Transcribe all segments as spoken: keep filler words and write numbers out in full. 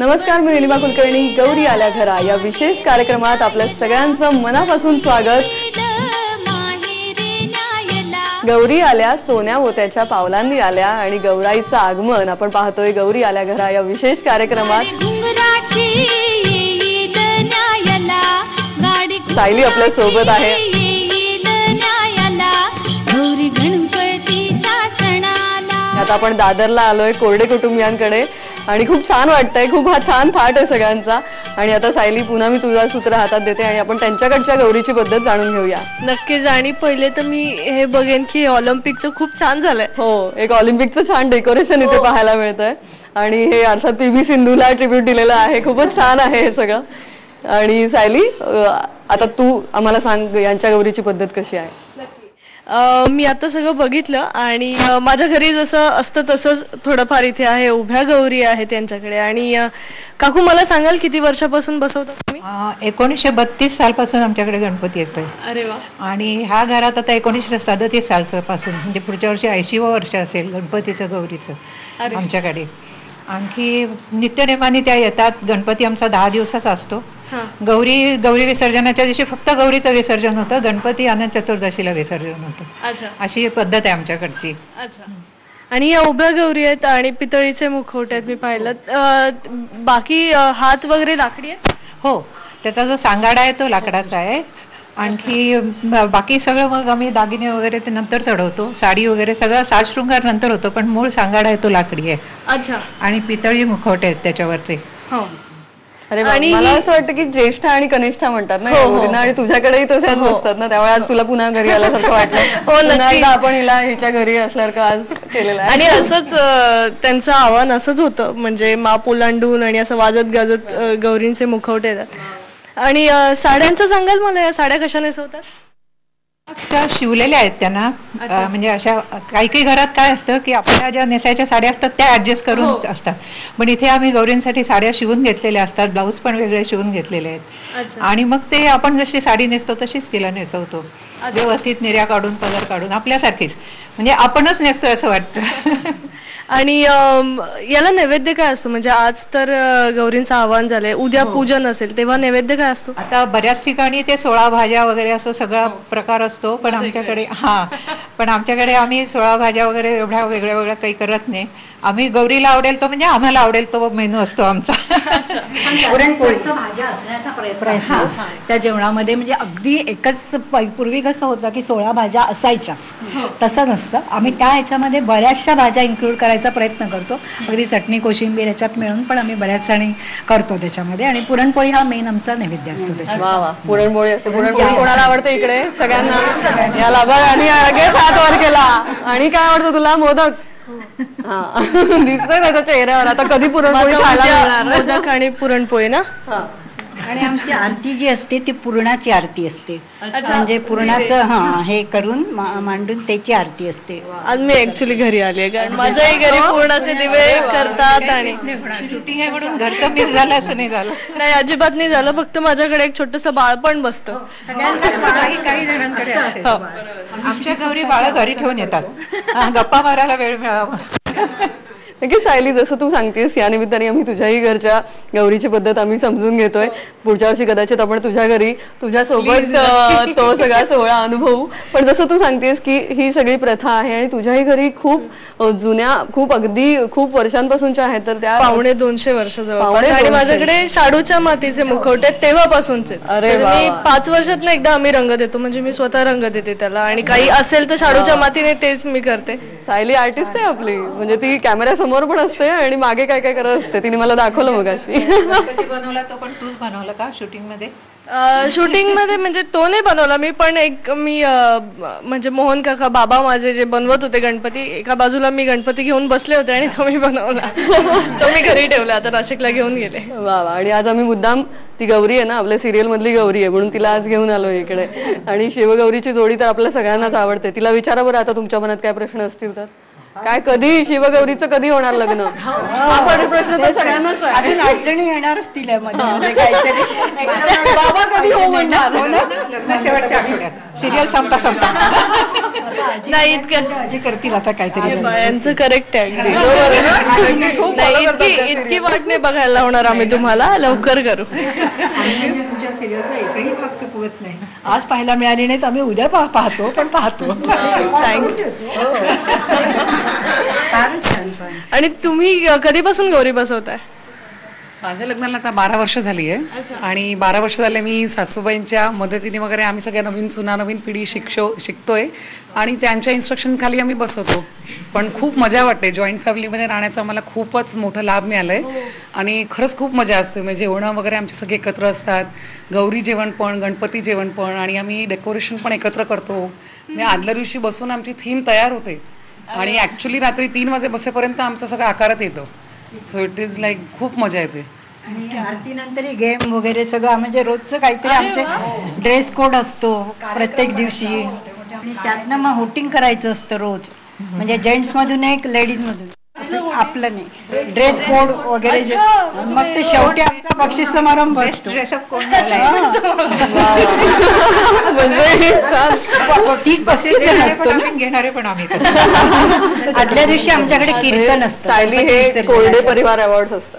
नमस्कार, मी नीलिमा कुलकर्णी. गौरी आल्या घरा या विशेष कार्यक्रमात आपल्या सगळ्यांचं मनापासून स्वागत. गौरी आल्या सोन्या मोत्याच्या पावलांनी आल्या आणि गौराईचं आगमन आपण पाहतोय गौरी आल्या घरा या विशेष कार्यक्रमात. सायली आपल्या सोबत आहे. आता आपण दादरला आलोय कोरडे कुटुंबियांकडे आणि खूप छान वाटतंय. खूप हा छान थाट आहे सगळ्यांचा. आणि आता सायली पुन्हा मी तुझा सूत्र हातात देते आणि आपण त्यांच्याकडच्या गौरीची पद्धत जाणून घेऊया. नक्कीच. आणि पहिले तर मी हे बघेन की ऑलिम्पिकचं खूप छान झालंय. हो, एक ऑलिम्पिकचं छान डेकोरेशन इथे पाहायला मिळतंय आणि हे अर्थात पी व्ही सिंधूला ट्रिब्यूट दिलेलं आहे. खूपच छान आहे हे सगळं. आणि सायली, आता तू आम्हाला सांग यांच्या गौरीची पद्धत कशी आहे. मी आता सगळं बघितलं आणि माझ्या घरी जसं असतं तसंच थोडंफार इथे आहे. उभ्या गौरी आहेत त्यांच्याकडे. आणि काकू मला सांगाल किती वर्षापासून बसवता तुम्ही? एकोणीसशे बत्तीस सालपासून आमच्याकडे गणपती येतोय. अरे वा. आणि ह्या घरात आता एकोणीसशे सदतीस सालपासून म्हणजे पुढच्या वर्षी ऐंशीवं वर्ष असेल गणपतीचं गौरीचं आमच्याकडे. आणखी नित्यनेमाने त्या येतात. गणपती आमचा दहा दिवसाचा असतो. गौरी गौरी विसर्जनाच्या दिवशी फक्त गौरीचं विसर्जन होतं. गणपती अनंत चतुर्दशीला विसर्जन होतं. अशी पद्धत आहे आमच्याकडची. आणि या उभ्या गौरी आहेत आणि पितळीचे मुखवटे आहेत मी पाहिलं. बाकी हात वगैरे लाकडी आहे? हो, त्याचा जो सांगाडा आहे तो लाकडाचा आहे. आणखी बाकी सगळं मग आम्ही दागिने वगैरे ते नंतर चढवतो. साडी वगैरे सगळं साजशृंगार नंतर होतो, पण मूळ सांगाडा आहे तो लाकडी आहे. अच्छा. आणि पितळी मुखवटे आहेत त्याच्यावरचे. हो. अरे मला असं वाटतं की ज्येष्ठ आणि कनिष्ठा म्हणतात ना गौरींना, आणि तुझ्याकडेही तसेच बसतात ना, त्यामुळे आज तुला पुन्हा घरी आल्यासारखं वाटलं. हो, नक्की आपण हिला हिच्या घरी असल्यासारखं आज केलेलं आहे. आणि असंच त्यांचं आव्हान असंच होतं, म्हणजे माप ओलांडून आणि असं वाजत गाजत गौरींचे मुखवटे येतात. आणि साड्यांचं सांगाल मला, या साड्या कशा नेसवतात? त्या शिवलेल्या आहेत त्यांना. म्हणजे अशा काही काही घरात काय असतं की आपल्या ज्या नेसायच्या साड्या असतात त्या ऍडजस्ट करून असतात, पण इथे आम्ही गौरींसाठी साड्या शिवून घेतलेल्या असतात. ब्लाऊज पण वेगळे शिवून घेतलेले आहेत. आणि मग ते आपण जशी साडी नेसतो तशीच तिला नेसवतो, व्यवस्थित निर्या काढून पदर काढून आपल्यासारखीच, म्हणजे आपणच नेसतोय असं वाटतं. आणि याला नैवेद्य काय असतो? म्हणजे आज तर गौरींचं आव्हान झालंय, उद्या पूजन असेल तेव्हा नैवेद्य काय असतो? आता बऱ्याच ठिकाणी ते सोळा भाज्या वगैरे असं सगळा प्रकार असतो, पण आमच्याकडे हा पण आमच्याकडे आम्ही सोळा भाज्या वगैरे एवढ्या वेगळ्या वेगळ्या काही करत नाही. आम्ही गौरीला आवडेल तो म्हणजे आम्हाला आवडेल तो मेनू असतो आमचा. पुरणपोळी भाज्या असण्याचा प्रयत्न त्या जेवणामध्ये. म्हणजे अगदी एकच पूर्वी कसं होतं की सोळा भाज्या असायच्याच, तसं नसतं. आम्ही त्या ह्याच्यामध्ये बऱ्याचशा भाज्या इन्क्लूड करायचा प्रयत्न करतो. अगदी चटणी कोशिंबीर ह्याच्यात मिळून पण आम्ही बऱ्याच जणी करतो त्याच्यामध्ये. आणि पुरणपोळी हा मेन आमचा नैवेद्य असतो त्याच्यात. पुरणपोळी असते. पुरणपोळी कोणाला आवडते इकडे? सगळ्यांना. याला बघ, आणि लगेच हात वर केला. आणि काय आवडतं तुला? मोदक. हा, दिसतंय त्याच्या चेहऱ्यावर. आता कधी पुरणपोळी खायला मिळणार? मोदक आणि पुरणपोळी ना. आणि आमची आरती जी असते ती पुरणाची आरती असते. म्हणजे पुरणाचं हा हे करून मांडून त्याची आरती असते. आज मी ऍक्च्युली घरी आली आहे, कारण माझ्याही घरी पुरणाचे दिवे करतात. आणि शूटिंग आहे म्हणून घरचं मिस झालं असं नाही झालं. नाही, अजिबात नाही झालं. फक्त माझ्याकडे एक छोटस बाळ पण बसतं. काही जणांकडे असते. आमच्या गौरी बाळ घरी ठेवून येतात, गप्पा मारायला वेळ मिळावा. की सायली, जसं तू सांगतेस या निमित्ताने आम्ही तुझ्याही घरच्या गौरीची पद्धत आम्ही समजून घेतोय. पुढच्या वर्षी कदाचित आपण तुझ्या घरी तुझ्यासोबत तो सगळा सोहळा अनुभवू. पण जसं तू सांगतेस की ही सगळी प्रथा आहे आणि तुझ्याही घरी खूप जुन्या, खूप अगदी खूप वर्षांपासूनच्या आहेत, तर त्या पावणे दोनशे वर्ष जवळ. आणि माझ्याकडे शाडूच्या मातीचे मुखवटे तेव्हापासूनचे. अरे, मी पाच वर्षात ना एकदा आम्ही रंग देतो, म्हणजे मी स्वतः रंग देते त्याला. आणि काही असेल तर शाडूच्या मातीने तेच मी करते. सायली आर्टिस्ट आहे आपली, म्हणजे ती कॅमेरा समोर पण असते आणि मागे काय काय करत असते. तिने मला दाखवलं मगाशी. बनवला तो पण तूच बनवला का शूटिंग मध्ये? शूटिंग मध्ये म्हणजे तो नाही बनवला मी, पण एक मी म्हणजे मोहन काका बाबा माझे जे बनवत होते गणपती, एका बाजूला मी गणपती घेऊन बसले होते आणि तो मी बनवला. तो मी घरी ठेवला, आता नाशिकला घेऊन गेले. वा वा. आणि आज आम्ही मुद्दाम, ती गौरी आहे ना आपल्या सिरियल मधली गौरी आहे म्हणून तिला आज घेऊन आलो इकडे. आणि शिवगौरीची जोडी तर आपल्या सगळ्यांनाच आवडते. तिला विचारा बरं आता तुमच्या मनात काय प्रश्न असतील तर. काय कधी शिवगौरीचं कधी होणार लग्न हा पण प्रश्न तर सगळ्यांनाच आहे. अजून अडचणी येणार असतील मध्ये काहीतरी. बाबा कधी हो म्हणणार. लग्न शेवटच्या आठवड्यात सिरियल संपता संपता नाही इतकं आजी करतील आता काहीतरी. यांचं करेक्ट आहे अगदी. बरोबर आहे ना? खूप नाही follow करतात इतकी त्या इतकी serial. वाट नाही बघायला होणार आम्ही तुम्हाला, लवकर करू. तुमच्या सिरियलचा एकही भाग चुकवत नाही. आज पाहायला मिळाली नाही तर आम्ही उद्या पा- पाहतो पण पाहतो. आणि तुम्ही अ, कधीपासून गौरी बसवताय? माझ्या लग्नाला आता बारा वर्ष झाली आहे आणि बारा वर्ष झाले मी सासूबाईंच्या मदतीने वगैरे आम्ही सगळ्या नवीन चुना नवीन पिढी शिक्षो शिकतोय आणि त्यांच्या इन्स्ट्रक्शन खाली आम्ही बसवतो. पण खूप मजा वाटते. जॉईंट फॅमिलीमध्ये राहण्याचा आम्हाला खूपच मोठा लाभ मिळाला आहे आणि खरंच खूप मजा असते. म्हणजे जेवणं वगैरे आमचे सगळे एकत्र असतात. गौरी जेवण पण, गणपती जेवण पण आणि आम्ही डेकोरेशन पण एकत्र करतो. म्हणजे आदल्या दिवशी बसून आमची थीम तयार होते आणि ॲक्च्युली रात्री तीन वाजे बसेपर्यंत आमचं सगळं आकारात येतं. सो इट इज लाईक खूप मजा येते. आणि आरतीनंतर गेम वगैरे सगळं म्हणजे रोजचं काहीतरी आमचे ड्रेस कोड असतो प्रत्येक दिवशी आणि त्यातनं मग होटिंग करायचं असतं रोज. म्हणजे जेंट्स मधून एक लेडीज मधून आपलं नाही ड्रेस कोड वगैरे जे मग ते शेवटी आमचा बक्षीस समारंभ असतो. तीस पस्तीस जण असतो ना घेणारे पण आम्ही. आदल्या दिवशी आमच्याकडे कीर्तन असतं. सायली हे कोरडे परिवार अवॉर्ड्स असतात.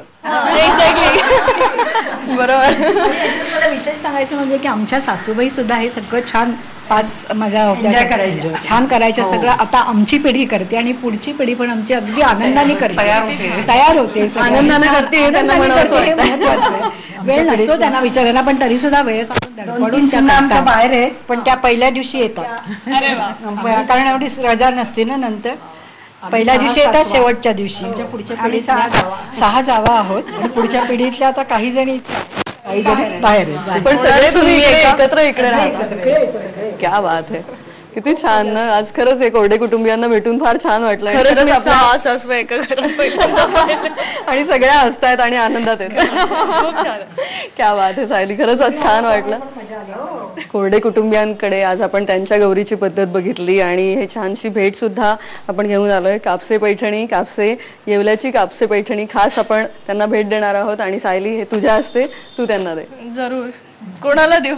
बरोबर. मला विशेष सांगायचं म्हणजे की आमच्या सासूबाई सुद्धा हे सगळं छान पाच माझ्या होत्या छान करायच्या सगळं. आता आमची पिढी करते आणि पुढची पिढी पण आमची अगदी आनंदाने करते, तयार होते. तयार होते आनंदाने करते हे त्यांना म्हणावंच हे महत्वाचं आहे. वेळ नसतो त्यांना विचारायला पण तरी सुद्धा वेळ काढून धडपडून त्या करतात. बाहेर आहेत पण त्या पहिल्या दिवशी येतात कारण एवढी रजा नसते ना. नंतर पहिल्या दिवशी येतात शेवटच्या दिवशी. पुढच्या पिढीतल्या सहा जावा आहोत आणि पुढच्या पिढीतल्या आता काही जणी काही जणी बाहेर आहेत. पण सगळे तुम्ही एकत्र इकडे राहता. क्या बात है. किती छान ना. आज खरंच हे कोरडे कुटुंबियांना भेटून फार छान वाटलं. खरंच मी सहा सासू एका घरात आणि सगळ्या हसतायत आणि आनंदात आहेत. खूप छान. क्या बात आहे सायली. खरंच आज छान वाटलं. कोरडे कुटुंबियांकडे आज आपण त्यांच्या गौरीची पद्धत बघितली आणि हे छानशी भेट सुद्धा आपण घेऊन आलोय. कापसे पैठणी, कापसे येवल्याची कापसे पैठणी खास आपण त्यांना भेट देणार आहोत आणि सायली हे तुझ्या असते तू त्यांना दे. जरूर. कोणाला देऊ?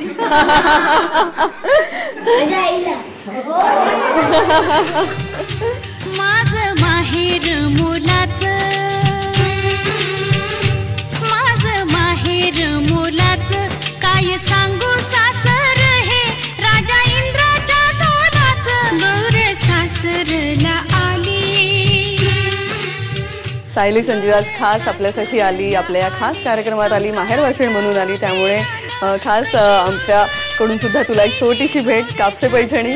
माझं माहेर मुलाचं, माझं माहेर मुलाचं काय सांगू सासर हे राजा इंद्राच्या तोलाचं गौर सासरला आली. सायली संजीव आज खास आपल्यासाठी आली, आपल्या या खास कार्यक्रमात आली, माहेर भाषण बनून आली. त्यामुळे खास आमच्याकडून सुद्धा तुला एक छोटीशी भेट कापसे पैठणी.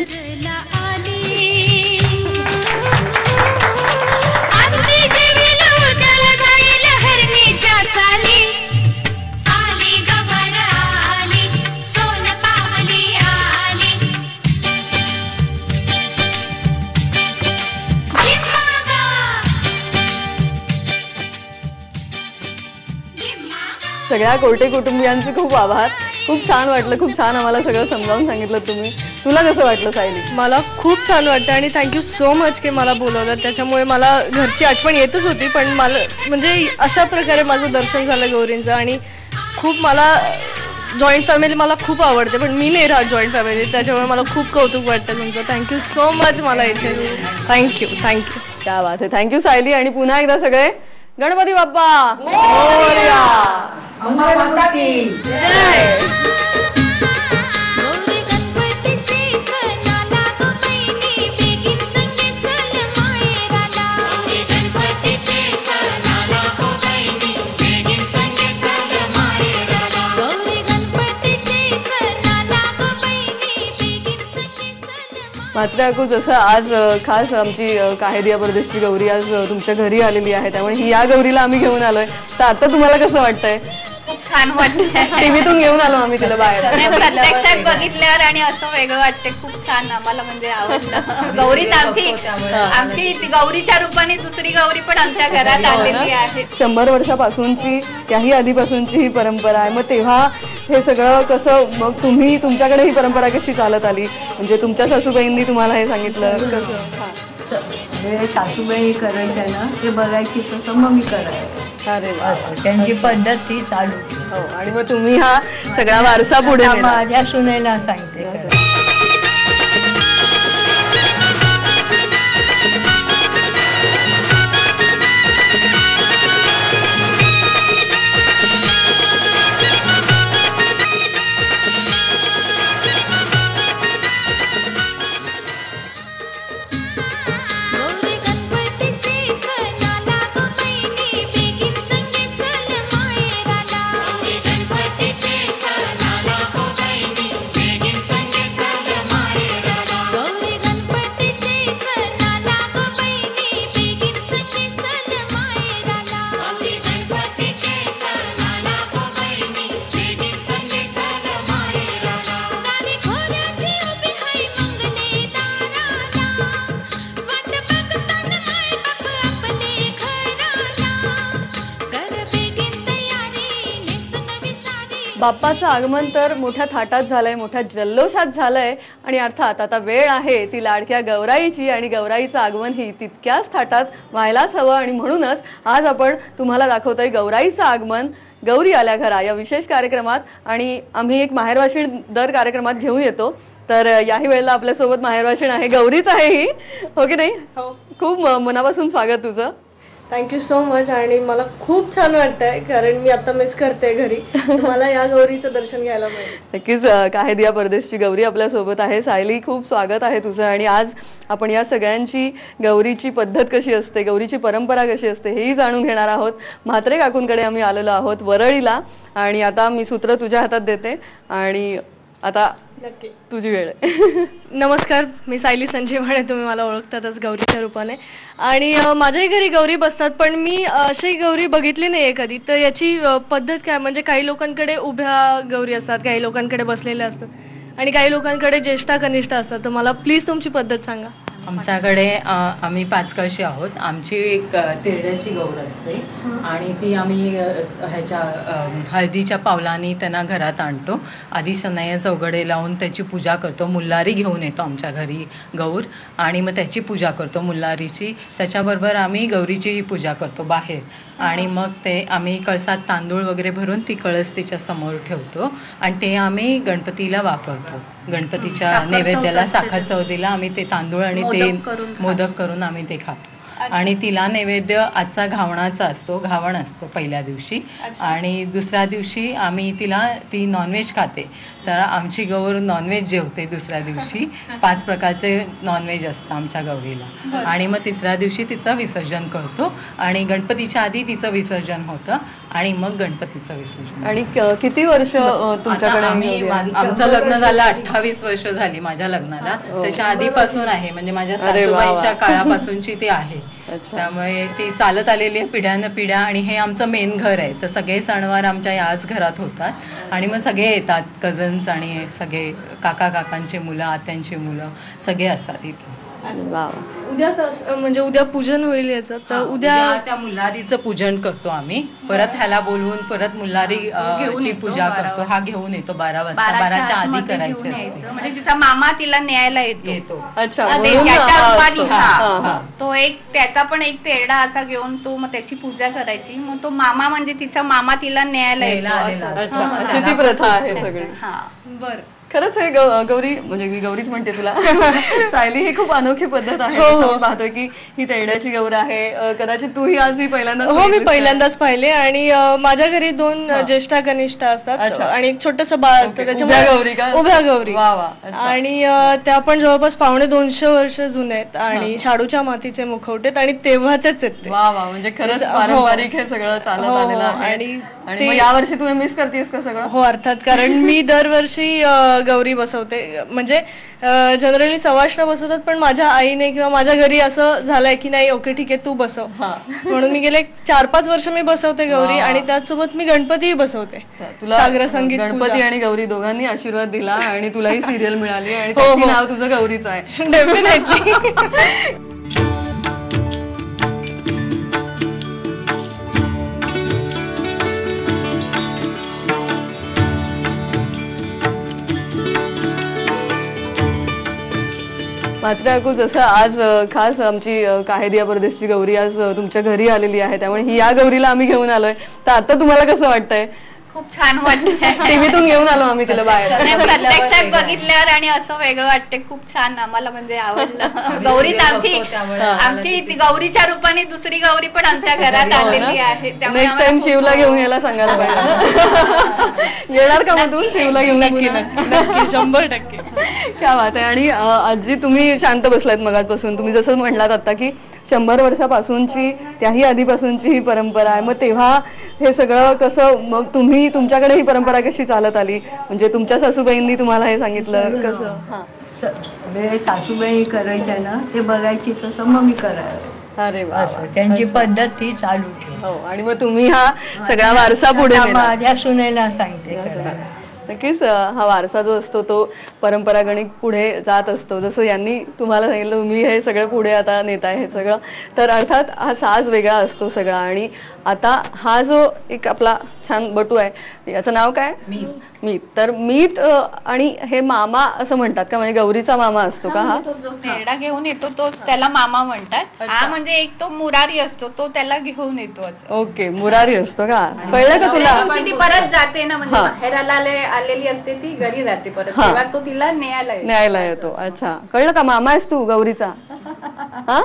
सगळ्या कोरटे कुटुंबियांचे खूप आभार. खूप छान वाटलं, खूप छान आम्हाला सगळं समजावून सांगितलं तुम्ही. तुला कसं वाटलं सायली? मला खूप छान वाटतं आणि थँक्यू सो मच की मला बोलवलं. त्याच्यामुळे मला घरची आठवण येतच होती पण मला म्हणजे अशा प्रकारे माझं दर्शन झालं गौरींचं आणि खूप मला जॉईंट फॅमिली मला खूप आवडते पण मी नाही राहत जॉईंट फॅमिली. त्याच्यामुळे मला खूप कौतुक वाटतं तुमचं. थँक्यू सो मच मला इथे. Thank you thank you. क्या बात आहे. थँक्यू सायली. आणि पुन्हा एकदा सगळे गणपती बाप्पा मोरया. जय. गौरी गणपतीची सणाला गो बहिणी बेगीन संगीत चल माहेराला. गौरी गणपतीची सणाला गो बहिणी बेगीन संगीत चल माहेराला. गौरी गणपतीची सणाला गो बहिणी बेगीन संगीत चल. मात्र अकू जसं आज खास आमची काहेरिया परदेशची गौरी आज तुमच्या घरी आलेली आहे त्यामुळे ही या गौरीला आम्ही घेऊन आलोय. तर आता तुम्हाला कसं वाटतंय? खूप छान वाटतंय. टीव्हीतून घेऊन आलो आम्ही तिला बाहेर. प्रत्यक्षात बघितल्यावर आणि असं वेगळं वाटते. खूप छान आम्हाला म्हणजे आवडलं. गौरीच आमची आमची गौरीच्या रूपाने दुसरी गौरी पण आमच्या घरात आलेली आहे. शंभर वर्षापासूनची त्याही आधीपासूनची ही परंपरा आहे. मग तेव्हा हे सगळं कसं, मग तुम्ही तुमच्याकडे ही परंपरा कशी चालत आली, म्हणजे तुमच्या सासूबाईंनी तुम्हाला हे सांगितलं कसं? हां. हे सासूबाई करायच्या ना ते बघायची तसं मग मी करायचं. अरे वा. असं त्यांची पद्धत ती चालू. हो, आणि मग तुम्ही हा सगळा वारसा पुढे आता नेला. माझ्या सुनेला सांगते करायला. गौरी गणपतीचे सणाला गो बहिणी बेगीन संगीत चल माहेराला. गौरी गणपतीचे सणाला गो बहिणी बेगीन संगीत चल माहेराला. गौरी गणपतीचे सणाला गो बहिणी बेगीन संगीत चल माहेराला. गौरी गणपतीचे सणाला गो बहिणी बेगीन संगीत चल माहेराला. नानी खोऱ्याची उभी हाय मंगले दाराला. वाट बघताना माय बाप आपले घराला. कर बेगीन तयारी नेसन विसारी. बाप्पाचं आगमन तर मोठ्या थाटात झालंय, मोठ्या जल्लोषात झालंय, आणि अर्थात आता वेळ आहे ती लाडक्या गौराईची, आणि गौराईचं आगमन ही तितक्याच थाटात व्हायलाच हवं. आणि म्हणूनच आज आपण तुम्हाला दाखवतोय गौराईचं आगमन गौरी आल्या घरा या विशेष कार्यक्रमात. आणि आम्ही एक माहेरवाशीण दर कार्यक्रमात घेऊन येतो, तर याही वेळेला आपल्यासोबत माहेरवाशीण आहे, गौरीच आहे ही, हो की नाही? हो. खूप म- मनापासून स्वागत तुझं. Thank you so much. आणि मला खूप छान वाटतंय, कारण मी आता मिस करते घरी. मला या गौरीचं दर्शन घ्यायला मिळेल. नक्कीच. अ, काही दिया परदेशची गौरी आपल्यासोबत आहे. सायली, खूप स्वागत आहे तुझं. आणि आज आपण या सगळ्यांची गौरीची पद्धत कशी असते, गौरीची परंपरा कशी असते, हेही जाणून घेणार आहोत. म्हात्रे काकूंकडे आम्ही आलेलो आहोत वरळीला, आणि आता मी सूत्र तुझ्या हातात देते, आणि आता नक्की तुझी वेळ आहे. नमस्कार, मी सायली संजीव म्हणे, तुम्ही मला ओळखतातच गौरीच्या रूपाने. आणि अ, माझ्याही घरी गौरी बसतात, पण मी अशी गौरी बघितली नाही आहे कधी. तर याची अ, पद्धत काय, म्हणजे काही लोकांकडे उभ्या गौरी असतात, काही लोकांकडे बसलेल्या असतात, आणि काही लोकांकडे ज्येष्ठा कनिष्ठ असतात. तर मला प्लीज तुमची पद्धत सांगा. आमच्याकडे अ, आम्ही पाच कळशी आहोत. आमची एक अ, तेरड्याची गौर असते, आणि ती आम्ही अ, स- ह्याच्या अ, हळदीच्या पावलांनी त्यांना घरात आणतो. आधी शनैया चौघडे लावून त्याची पूजा करतो. मुल्लारी घेऊन येतो आमच्या घरी गौर, आणि मग त्याची पूजा करतो मुल्लारीची. त्याच्याबरोबर आम्ही गौरीचीही पूजा करतो बाहेर, आणि मग ते आम्ही कळसात तांदूळ वगैरे भरून ती कळस तिच्या समोर ठेवतो, आणि ते आम्ही गणपतीला वापरतो. गणपतीच्या नैवेद्याला साखर चौदीला आम्ही ते तांदूळ आणि ते मोदक करून आम्ही ते खातो. आणि तिला नैवेद्य आजचा घावणाचा असतो, घावण असतं पहिल्या दिवशी, आणि दुसऱ्या दिवशी आम्ही तिला ती नॉनव्हेज खाते. तर आमची गौर नॉनव्हेज जेवते दुसऱ्या दिवशी. पाच प्रकारचे नॉनव्हेज असतं आमच्या गौरीला. आणि मग तिसऱ्या दिवशी तिचं विसर्जन करतो, आणि गणपतीच्या आधी तिचं विसर्जन होतं, आणि मग गणपतीचं विसर्जन. आणि क- किती वर्ष अ, तुमच्याकडे आता आम्ही गौरी आहे? मा- आमचं लग्न झालं अठ्ठावीस वर्ष झाली माझ्या लग्नाला. त्याच्या आधीपासून आहे, म्हणजे माझ्या अरे वा वा. सासूबाईंच्या काळापासूनची ती आहे. अच्छा. त्यामुळे ती चालत आलेली आहे पिढ्यानं पिढ्या, आणि हे आमचं मेन घर आहे. तर सगळे सणवार आमच्या याच घरात होतात, आणि मग सगळे येतात, कझन्स आणि सगळे काका काकांचे मुलं, आत्यांची मुलं सगळे असतात इथे. वा. उद्या कस म्हणजे उद्या पूजन होईल याचं, तर उद्या उद्या त्या मुल्लारीचं पूजन करतो आम्ही. परत ह्याला बोलवून परत मुल्लारी अ, ची पूजा करतो. हा घेऊन येतो बारा वाजता, बाराच्या आधी आतमध्ये करायची घेऊन असते. यायचं. म्हणजे तिचा मामा तिला न्यायला येतो. येतो. अच्छा, हा, ते म्हणून त्याच्या हा रूपाने, असतो. हा. हा, हा. तो एक त्याचा पण एक तेरडा असा घेऊन तो मग त्याची पूजा करायची. मग तो मामा म्हणजे तिचा मामा तिला न्यायला येतो न्यायला असं. आलेला अच्छा, असतो. अशी ती प्रथा आहे सगळी. हा. बरं. खरंच हे गौ- गौरी म्हणजे मी गौरीच म्हणते तुला. सायली, ही खूप अनोखी पद्धत आहे. जसं आपण पाहतोय की ही तेरड्याची गौर आहे. अ, कदाचित तूही आज ही पहिल्यांदा हो, मी पहिल्यांदाच पाहिले. आणि अ, माझ्या घरी दोन अ, ज्येष्ठा कनिष्ठ असतात, अच्छा. आणि एक छोटस बाळ असतं. ओके. उभ्या गौरी का? उभ्या गौरी. वा वा. अच्छा. आणि अ, त्या पण जवळपास पावणे दोनशे वर्ष जुने आहेत, आणि शाडूच्या मातीचे मुखवटेत, आणि तेव्हाचेच आहेत ते. वा वा, म्हणजे खरंच त्याचं- हो. पारंपरिक हे सगळं चालत हो, आलेलं हो. आहे. आणि आणि ते- मग यावर्षी तू मिस करतेस का सगळं? हो, अर्थात. कारण मी दरवर्षी अ, गौरी बसवते. म्हणजे जनरली सवाष्ण बसवतात, पण माझ्या आईने किंवा माझ्या घरी असं झालंय की नाही, ओके ठीक आहे तू बसव. म्हणून मी गेले चार पाच वर्ष मी बसवते गौरी, आणि त्याचसोबत मी गणपतीही बसवते. तुला सागर संगीत गणपती आणि गौरी दोघांनी आशीर्वाद दिला, आणि तुलाही सिरियल मिळाली, आणि हो, त्याचं हो. नाव तुझं गौरीचं आहे. डेफिनेटली. मात्र काकू जसं आज अ, खास आमची अ, काहेदिया परदेशची गौरी आज अ, तुमच्या घरी आलेली आहे, त्यामुळे ही या गौरीला आम्ही घेऊन आलोय, तर आता तुम्हाला कसं वाटतंय? खूप छान वाटतंय. टीव्हीतून घेऊन आलो आम्ही तिला बाहेर. नाही, प्रत्यक्षात बघितल्यावर आणि असं वेगळं वाटते. खूप छान आम्हाला म्हणजे आवडलं. गौरीच आमची आमची ती गौरीच्या रूपाने दुसरी गौरी पण आमच्या घरात आलेली आहे. त्यामुळे नेक्स्ट टाइम शिवला घेऊन यायला सांगायला पाहिजे. येणार का मग तू शिवला घेऊन? नक्की नक्की नक्की शंभर टक्के. क्या बात आहे. आणि अ, आजी तुम्ही शांत बसलात मगाचपासून, तुम्ही जसं म्हणलात आता की शंभर वर्षापासूनची त्याही आधीपासूनची ही परंपरा आहे, मग तेव्हा हे सगळं कसं, मग तुम्ही तुमच्याकडे ही परंपरा कशी चालत आली, म्हणजे तुमच्या सासूबाईंनी तुम्हाला हे सांगितलं कसं? हां सगळे सासूबाई करायच्या ना ते बघायची तसं मग मी करायला. अरे वा. असं त्यांची पद्धत ही चालू ठेव. हो, आणि मग तुम्ही हा सगळा वारसा पुढे नेला. माझ्या सुनेला सांगते करायला. नक्कीच अ, हा वारसा जो असतो तो परंपरागणिक पुढे जात असतो. जसं यांनी तुम्हाला सांगितलं तुम्ही हे सगळं पुढे आता नेताय हे सगळं, तर अर्थात हा साज वेगळा असतो सगळा. आणि आता हा जो एक आपला छान बटू आहे, याचं नाव काय? मीत. तर मीत अ, आणि हे मामा असं म्हणतात का, म्हणजे गौरीचा मामा असतो का हा? तो जो नेरडा घेऊन येतो तोच त्याला मामा म्हणतात. हा म्हणजे एक तो मुरारी असतो तो त्याला घेऊन येतो असं. ओके, मुरारी असतो का? कळलं का तुला? ती परत जाते ना, म्हणजे बाहेर आलेली असते ती घरी जाते परत, तेव्हा तो तिला न्यायला येतो. न्यायला येतो. अच्छा, कळलं का? मामा आहेस तू गौरीचा? हा.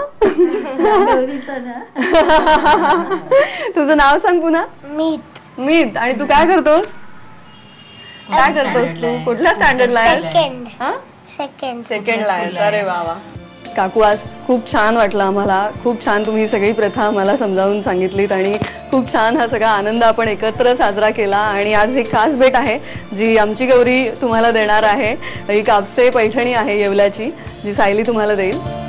तुझं नाव सांग पुन्हा. मीत. मीत. आणि तू काय करतोस? काय करतोस तू? कुठल्या स्टँडर्डला आहेस? सेकंड. हा, सेकंड. सेकंडला आहेस. अरे वा वा. काकू, आज खूप छान वाटलं आम्हाला. खूप छान तुम्ही सगळी प्रथा आम्हाला समजावून सांगितलीत आणि खूप छान हा सगळा आनंद आपण एकत्र साजरा केला. आणि आज एक खास भेट आहे जी आमची गौरी तुम्हाला देणार आहे. ही कापसे पैठणी आहे येवल्याची, जी सायली तुम्हाला देईल.